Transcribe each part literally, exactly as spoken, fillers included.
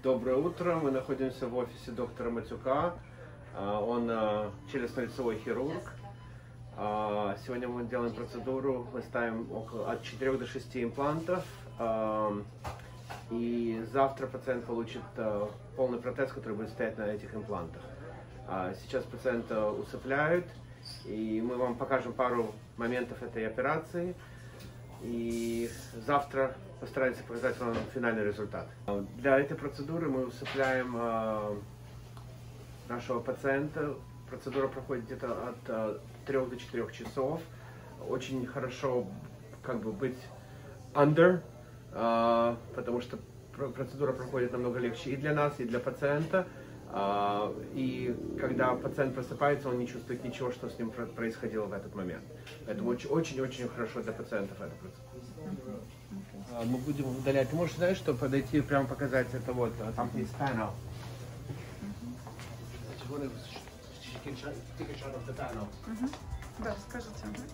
Доброе утро. Мы находимся в офисе доктора Матюка. Он челюстно-лицевой хирург. Сегодня мы делаем процедуру. Мы ставим около, от четырёх до шести имплантов. И завтра пациент получит полный протез, который будет стоять на этих имплантах. Сейчас пациента усыпляют. И мы вам покажем пару моментов этой операции. И завтра постараемся показать вам финальный результат. Для этой процедуры мы усыпляем э, нашего пациента. Процедура проходит где-то от э, трёх до четырёх часов. Очень хорошо как бы быть under, э, потому что процедура проходит намного легче и для нас, и для пациента. Uh, и когда пациент просыпается, он не чувствует ничего, что с ним происходило в этот момент. Поэтому очень-очень хорошо для пациентов эта процедура. Uh, мы будем удалять. Ты можешь, знаешь, что подойти, прямо показать это вот, там есть panel. Да, скажите.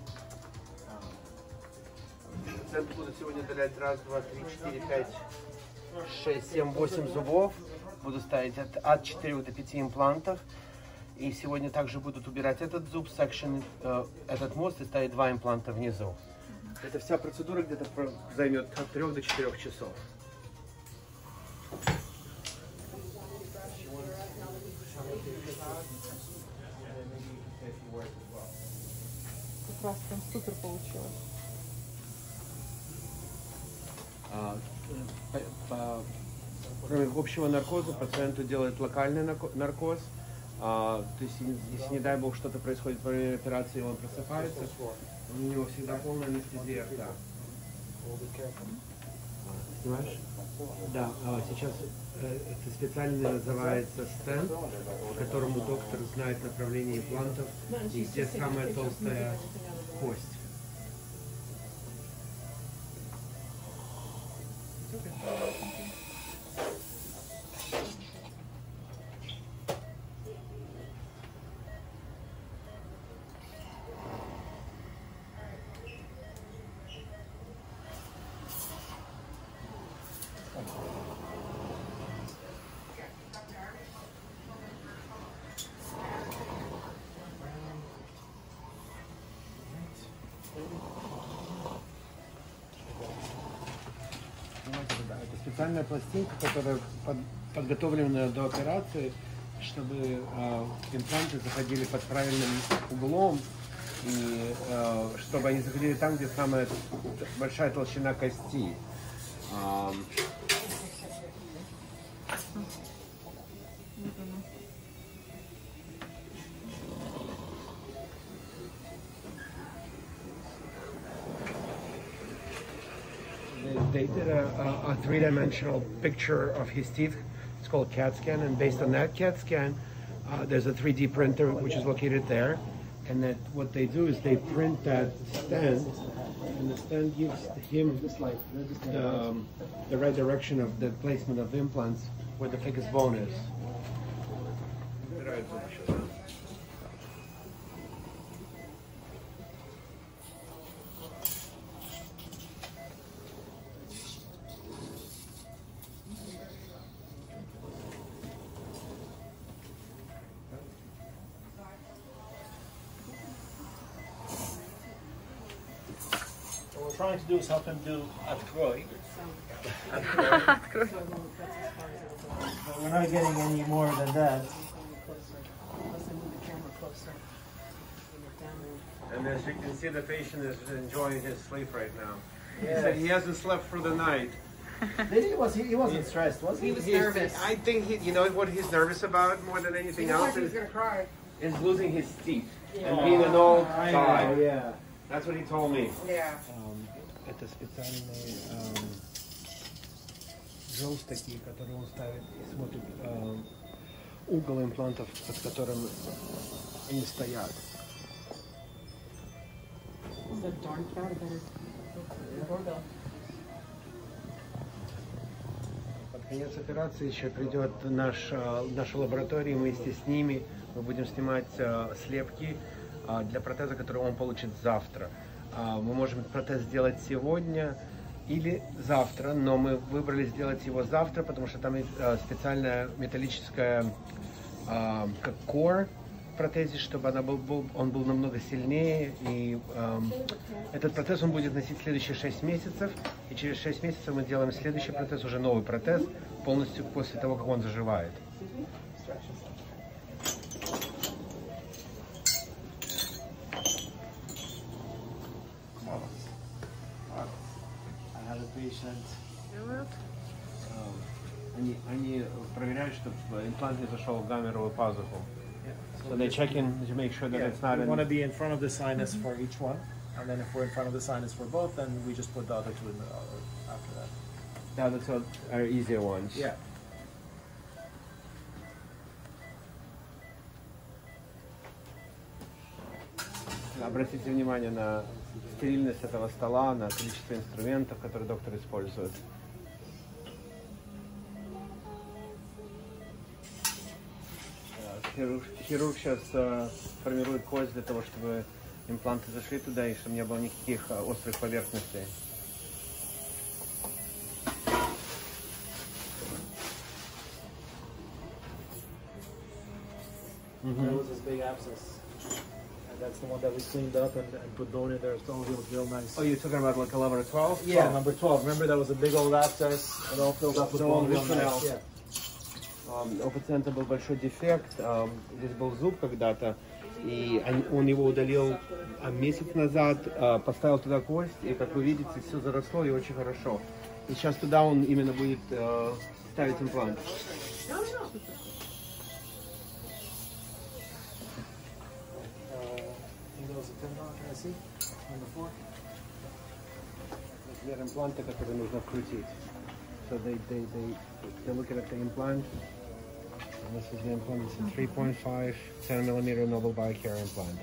Пациент будет сегодня удалять раз, два, три, четыре, пять, шесть, семь, восемь зубов. Буду ставить от, от четырёх до пяти имплантов. И сегодня также будут убирать этот зуб, section, э, этот мост и ставить два импланта внизу. Mm-hmm. Эта вся процедура где-то займет от трёх до четырёх часов. Как раз там супер получилось. А, по, по, Кроме общего наркоза, пациенту делают локальный наркоз. А, то есть, если, не дай бог, что-то происходит во время операции, он просыпается, у него всегда полная анестезия рта. Снимаешь? Да, а сейчас это специально называется стенд, по которому доктор знает направление имплантов и где самая толстая кость. Это специальная пластинка, которая под, подготовлена до операции, чтобы э, импланты заходили под правильным углом, и э, чтобы они заходили там, где самая большая толщина кости. Э, They did a, a, a three-dimensional picture of his teeth. It's called CAT scan, and based on that CAT scan, uh, there's a three D printer which is located there. And that what they do is they print that stand, and the stand gives him the, um, the right direction of the placement of implants where the thickest bone is. What we're trying to do is help him do открой. But we're not getting any more than that. And as you can see, the patient is enjoying his sleep right now. Yes. He said he hasn't slept for the night. He, was, he, he wasn't stressed, was he? He was He's, nervous. I think he, you know what he's nervous about more than anything He else he's is, gonna cry. is losing his teeth Yeah. and being an old I guy. know, yeah. That's what he told me. Yeah. Um, это специальные um, желтые такие, которые он ставит и смотрит um, угол имплантов, под которым они стоят. Под конец операции еще придет наш, наша лаборатория, вместе с ними мы будем снимать uh, слепки uh, для протеза, который он получит завтра. Uh, мы можем протез сделать сегодня, или завтра, но мы выбрали сделать его завтра, потому что там есть э, специальная металлическая, э, как core в протезе, чтобы она был, был, он был намного сильнее. И э, этот протез он будет носить следующие шесть месяцев, и через шесть месяцев мы делаем следующий протез, уже новый протез, полностью после того, как он заживает. Они, они проверяют, чтобы имплант не зашел в гаммеровую пазуху. So they check in to make sure that Yeah, it's not we in... want to be in front of the sinus for each one, and then if we're in front of the sinus for both, then we just put the other two in the other after that. The other two are easier ones. Yeah. Обратите внимание на стерильность этого стола, на количество инструментов, которые доктор использует. Хирург, хирург сейчас э, формирует кость для того, чтобы импланты зашли туда и чтобы не было никаких э, острых поверхностей. Mm-hmm. There was this big abscess, and that's the one that we cleaned up and, and put bone in there. It's all real, real nice. Oh, you're talking about like a level twelve? Yeah, twelve. Number twelve. Remember that was a big old abscess and all filled up with bone, real nice. Yeah. У пациента был большой дефект, здесь был зуб когда-то, и он его удалил месяц назад, поставил туда кость, и, как вы видите, все заросло и очень хорошо. И сейчас туда он именно будет ставить имплант. Размер импланта, который нужно вкрутить. So they, they, they, they're looking at the implant. This is the implant. It's a three point five ten millimeter Nobel Biocare implant.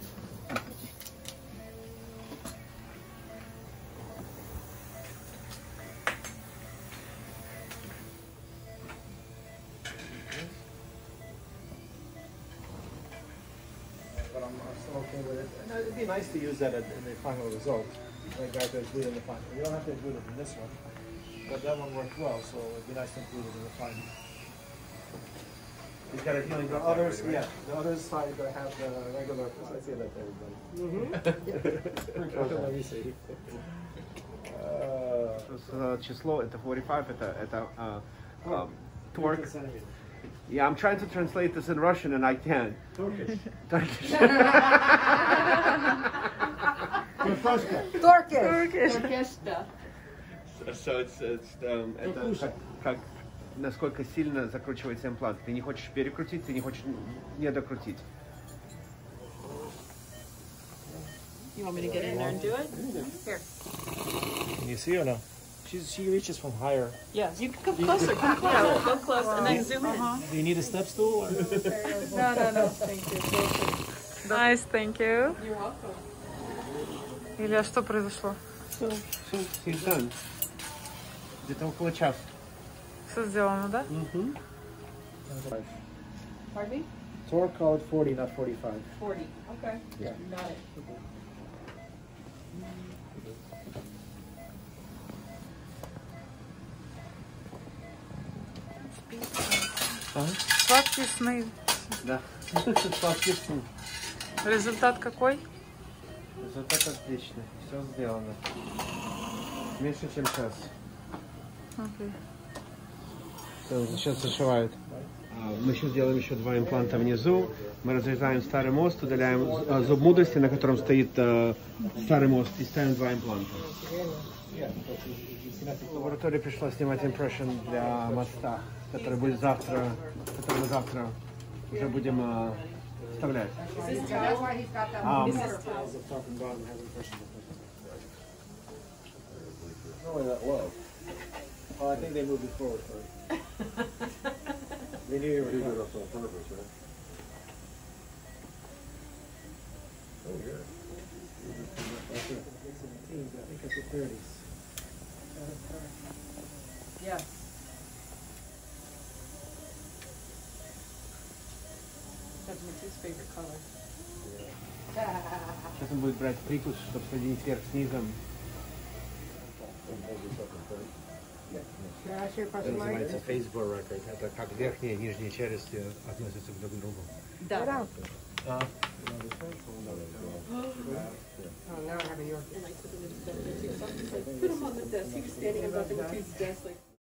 But I'm, I'm still okay with it. And it'd be nice to use that in the final result. Like I could include it in the final. You don't have to include it in this one, but that one worked well, so it'd be nice to include it in the final. He's got a healing The others, right? Yeah, the other side that have the regular. I say that to everybody. Mm-hmm. Let me see. Uh, число это forty-five, это это uh, um, torque. Yeah, I'm trying to translate this in Russian and I can't. Turkish. Turkish. Turkish. Turkish. So it's it's um, это как, как насколько сильно закручивается имплант. Ты не хочешь перекрутить, ты не хочешь не докрутить. You want me to get in there and do it? Here. Can you see or no? She's, she reaches from higher. Yeah, you can come closer. Come closer. Go close and then zoom in. Do you need a step stool? Or? No, no, no, thank you. Nice, thank you. You're welcome. Илья, что произошло? Все, все, he's done. Где-то около часа. Все сделано, да? Mm-hmm. Pardon me? Torque called forty, not forty-five. forty. Okay. Yeah. Got it. Ага. Сладкие сны. Да. Сладкие сны. Результат какой? Результат отличный. Все сделано. Меньше, чем час. Окей. Все, сейчас зашивают. Мы еще сделаем еще два импланта внизу. Мы разрезаем старый мост, удаляем зуб мудрости, на котором стоит э, старый мост, и ставим два импланта. В лаборатории пришлось снимать импрессион для моста, который будет завтра, который мы завтра уже будем э, вставлять. Um, Oh, I think they moved it forward first. They knew you were doing it up on purpose, right? Oh, yeah. That's it. I think it's the thirties. Yes. That's Matthew's favorite color. Сейчас он будет брать прикус, чтобы соединить верх с низом. Это называется face record. Это как верхняя и нижняя челюсти относятся друг к другу. Да. А? Put him on the desk. He was standing above him with his desk like.